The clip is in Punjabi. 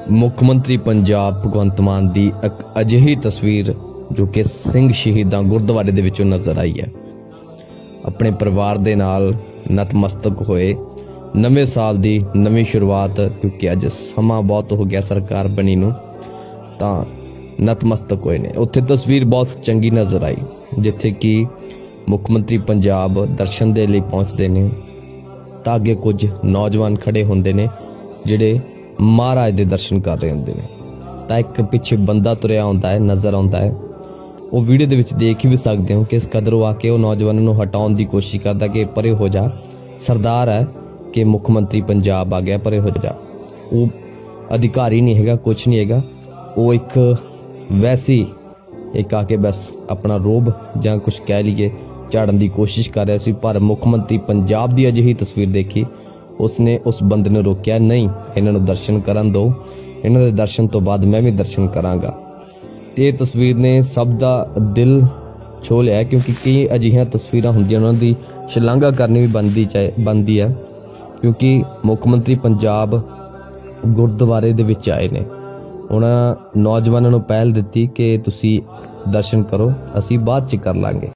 ਮੁੱਖ ਮੰਤਰੀ ਪੰਜਾਬ ਭਗਵੰਤ ਮਾਨ ਦੀ ਇੱਕ ਅਜਿਹੀ ਤਸਵੀਰ ਜੋ ਕਿ ਸਿੰਘ ਸ਼ਹੀਦਾਂ ਗੁਰਦੁਆਰੇ ਦੇ ਵਿੱਚੋਂ ਨਜ਼ਰ ਆਈ ਹੈ। ਆਪਣੇ ਪਰਿਵਾਰ ਦੇ ਨਾਲ ਨਤਮਸਤਕ ਹੋਏ ਨਵੇਂ ਸਾਲ ਦੀ ਨਵੀਂ ਸ਼ੁਰੂਆਤ, ਕਿਉਂਕਿ ਅੱਜ ਸਮਾਂ ਬਹੁਤ ਹੋ ਗਿਆ ਸਰਕਾਰ ਬਣੀ ਨੂੰ, ਤਾਂ ਨਤਮਸਤਕ ਹੋਏ ਨੇ। ਉੱਥੇ ਤਸਵੀਰ ਬਹੁਤ ਚੰਗੀ ਨਜ਼ਰ ਆਈ ਜਿੱਥੇ ਕਿ ਮੁੱਖ ਮੰਤਰੀ ਪੰਜਾਬ ਦਰਸ਼ਨ ਦੇ ਲਈ ਪਹੁੰਚਦੇ ਨੇ ਤਾਂ ਅੱਗੇ ਕੁਝ ਨੌਜਵਾਨ ਖੜੇ ਹੁੰਦੇ ਨੇ ਜਿਹੜੇ ਮਹਾਰਾਜ ਦੇ ਦਰਸ਼ਨ ਕਰ ਰਹੇ ਹੁੰਦੇ ਨੇ, ਤਾਂ ਇੱਕ ਪਿੱਛੇ ਬੰਦਾ ਤੁਰਿਆ ਹੁੰਦਾ ਹੈ, ਨਜ਼ਰ ਆਉਂਦਾ ਹੈ। ਉਹ ਵੀਡੀਓ ਦੇ ਵਿੱਚ ਦੇਖ ਵੀ ਸਕਦੇ ਹੋ ਕਿਸ ਕਦਰ ਉਹ ਆ ਕੇ ਉਹ ਨੌਜਵਾਨਾਂ ਨੂੰ ਹਟਾਉਣ ਦੀ ਕੋਸ਼ਿਸ਼ ਕਰਦਾ ਕਿ ਪਰੇ ਹੋ ਜਾ, ਸਰਦਾਰ ਹੈ ਕਿ ਮੁੱਖ ਮੰਤਰੀ ਪੰਜਾਬ ਆ ਗਿਆ, ਪਰੇ ਹੋ ਜਾ। ਉਹ ਅਧਿਕਾਰੀ ਨਹੀਂ ਹੈਗਾ, ਕੁਛ ਨਹੀਂ ਹੈਗਾ, ਉਹ ਇੱਕ ਵੈਸੀ ਇੱਕ ਆ ਕੇ ਬਸ ਆਪਣਾ ਰੋਬ ਜਾਂ ਕੁਛ ਕਹਿ ਲਈਏ ਝਾੜਨ ਦੀ ਕੋਸ਼ਿਸ਼ ਕਰ ਰਿਹਾ ਸੀ। ਪਰ ਮੁੱਖ ਮੰਤਰੀ ਪੰਜਾਬ ਦੀ ਅਜਿਹੀ ਤਸਵੀਰ ਦੇਖੀ, ਉਸਨੇ ਉਸ ਬੰਦੇ ਨੂੰ ਰੋਕਿਆ, ਨਹੀਂ ਇਹਨਾਂ ਨੂੰ ਦਰਸ਼ਨ ਕਰਨ ਦਿਓ, ਇਹਨਾਂ ਦੇ ਦਰਸ਼ਨ ਤੋਂ ਬਾਅਦ ਮੈਂ ਵੀ ਦਰਸ਼ਨ ਕਰਾਂਗਾ। ਤੇ ਇਹ ਤਸਵੀਰ ਨੇ ਸਭ ਦਾ ਦਿਲ ਛੋਹ ਲਿਆ, ਕਿਉਂਕਿ ਕਈ ਅਜਿਹੀਆਂ ਤਸਵੀਰਾਂ ਹੁੰਦੀਆਂ ਉਹਨਾਂ ਦੀ ਸ਼ਲਾਘਾ ਕਰਨੀ ਵੀ ਬਣਦੀ ਹੈ, ਕਿਉਂਕਿ ਮੁੱਖ ਮੰਤਰੀ ਪੰਜਾਬ ਗੁਰਦੁਆਰੇ ਦੇ ਵਿੱਚ ਆਏ ਨੇ। ਉਹਨਾਂ ਨੌਜਵਾਨਾਂ ਨੂੰ ਪਹਿਲ ਦਿੱਤੀ ਕਿ ਤੁਸੀਂ ਦਰਸ਼ਨ ਕਰੋ, ਅਸੀਂ ਬਾਅਦ 'ਚ ਕਰ ਲਾਂਗੇ।